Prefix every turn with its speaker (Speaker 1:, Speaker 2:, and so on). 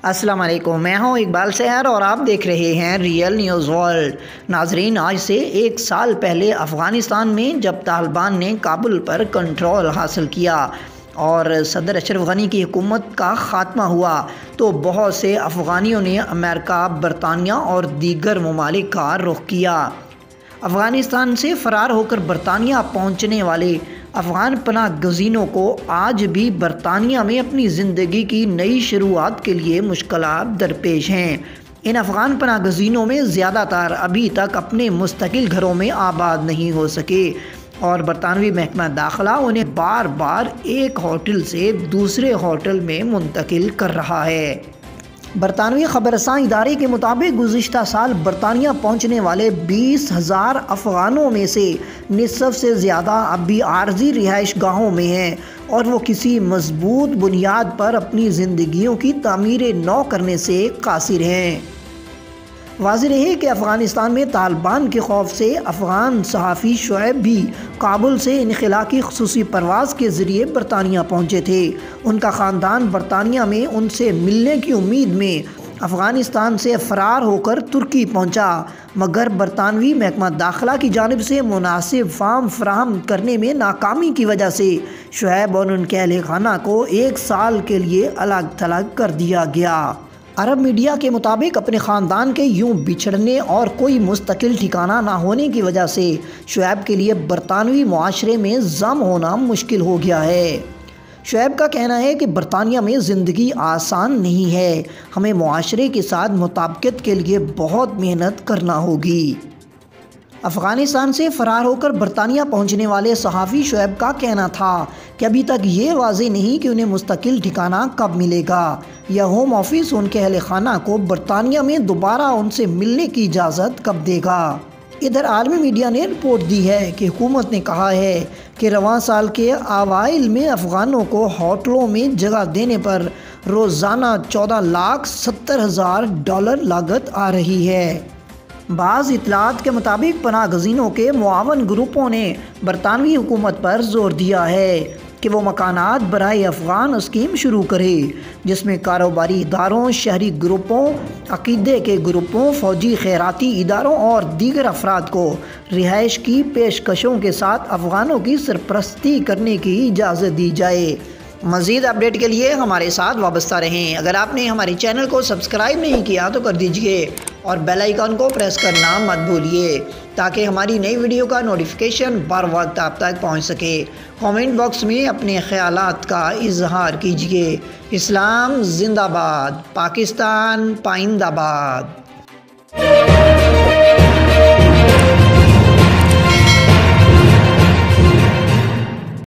Speaker 1: अस्सलाम वालेकुम, मैं हूं इकबाल सहर और आप देख रहे हैं रियल न्यूज़ वर्ल्ड। नाजरीन, आज से एक साल पहले अफ़गानिस्तान में जब तालिबान ने काबुल पर कंट्रोल हासिल किया और सदर अशरफ गनी की हुकूमत का ख़ात्मा हुआ तो बहुत से अफ़गानियों ने अमेरिका, बरतानिया और दीगर ममालिक का रुख किया। अफ़गानिस्तान से फ़रार होकर बरतानिया पहुँचने वाले अफ़गान पनाह गज़ीनों को आज भी बरतानिया में अपनी ज़िंदगी की नई शुरुआत के लिए मुश्किलात दरपेश हैं। इन अफ़गान पनाह गज़ीनों में ज़्यादातर अभी तक अपने मुस्तकिल घरों में आबाद नहीं हो सके और बरतानवी महकमा दाखिला उन्हें बार बार एक होटल से दूसरे होटल में मुंतकिल कर रहा है। बरतानवी खबरसां इदारे के मुताबिक गुज़िश्ता साल बरतानिया पहुँचने वाले 20,000 अफ़गानों में से निसफ़ से ज़्यादा अब भी आर्जी रिहाइश गाहों में हैं और वो किसी मजबूत बुनियाद पर अपनी ज़िंदगियों की तामीर नौ करने से कासिर हैं। वाज़ेह रहे कि अफ़गानिस्तान में तालिबान के खौफ से अफ़गान सहाफ़ी शुएब भी काबुल से इनखला की ख़ुसूसी परवाज़ के ज़रिए बरतानिया पहुँचे थे। उनका ख़ानदान बरतानिया में उनसे मिलने की उम्मीद में अफ़गानिस्तान से फ़रार होकर तुर्की पहुँचा, मगर बरतानवी महकमा दाखिला की जानिब से मुनासिब फ़ार्म फ़राहम करने में नाकामी की वजह से शुएब और उनके अहल खाना को 1 साल के लिए अलग थलग कर दिया गया। अरब मीडिया के मुताबिक अपने ख़ानदान के यूं बिछड़ने और कोई मुस्तकिल ठिकाना ना होने की वजह से शुएब के लिए बरतानवी मुआशरे में जम होना मुश्किल हो गया है। शुएब का कहना है कि बरतानिया में ज़िंदगी आसान नहीं है, हमें मुआशरे के साथ मुताबिकत के लिए बहुत मेहनत करना होगी। अफ़गानिस्तान से फ़रार होकर बरतानिया पहुंचने वाले सहाफ़ी शुएब का कहना था कि अभी तक ये वाज़ेह नहीं कि उन्हें मुस्तकिल ठिकाना कब मिलेगा या होम ऑफिस उनके अहल खाना को बरतानिया में दोबारा उनसे मिलने की इजाज़त कब देगा। इधर आलमी मीडिया ने रिपोर्ट दी है कि हुकूमत ने कहा है कि रवां साल के अवाइल में अफ़गानों को होटलों में जगह देने पर रोज़ाना $14,70,000 लागत आ रही है। बाज़ इतलात के मुताबिक पनाह गज़ीनों के मुआवन ग्रुपों ने बरतानवी हुकूमत पर जोर दिया है कि वो मकानात बराए अफ़गान स्कीम शुरू करे, जिसमें कारोबारी इदारों, शहरी ग्रुपों, अक़ीदे के ग्रुपों, फ़ौजी खैराती इदारों और दीगर अफराद को रिहाइश की पेशकशों के साथ अफ़गानों की सरपरस्ती करने की इजाज़त दी जाए। मज़ीद अपडेट के लिए हमारे साथ वाबस्ता रहें। अगर आपने हमारे चैनल को सब्सक्राइब नहीं किया तो कर दीजिए और बेल आइकन को प्रेस करना मत भूलिए ताकि हमारी नई वीडियो का नोटिफिकेशन बर वक्त आप तक पहुंच सके। कमेंट बॉक्स में अपने ख्यालात का इजहार कीजिए। इस्लाम जिंदाबाद, पाकिस्तान पाइंदाबाद।